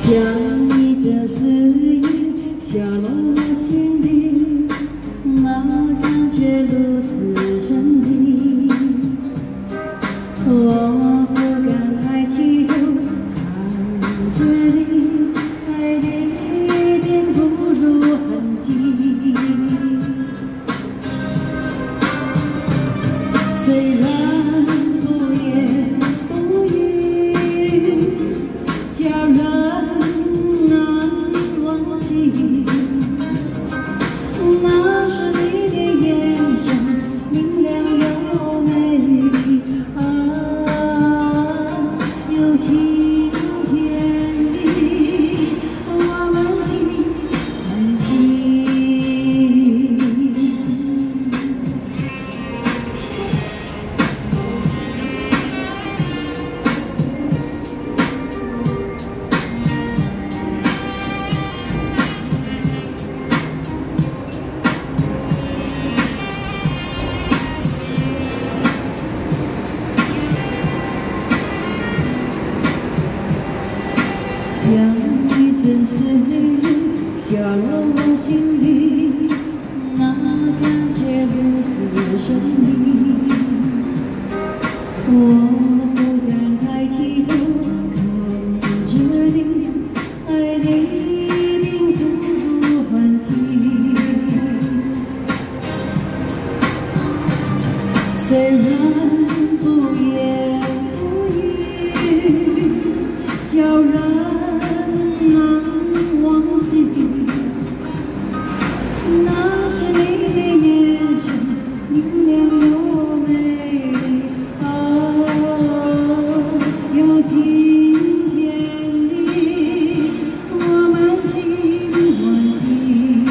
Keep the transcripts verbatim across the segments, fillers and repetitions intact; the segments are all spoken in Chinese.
像你这丝雨下落我心底，那感觉如此神秘。我不敢抬起头看着你，爱的一点不露痕迹。虽然不言不语，叫人难忘记。那是你的眼神，明亮又美丽啊，有晴天里，我们心很近。像一阵丝雨下落我心里，那感觉如此神秘。我不敢抬起头看着你，爱的一定不露痕迹。虽然不言不语，叫人难忘记，那是你的眼神，明亮又美丽啊，有晴天里，我们心欢喜。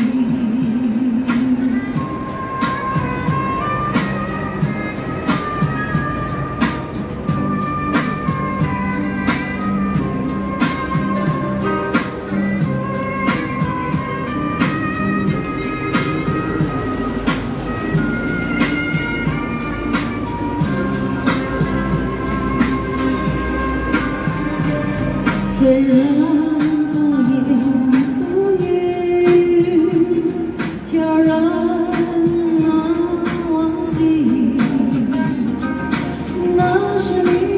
虽然不言不语，叫人难忘记，那是你。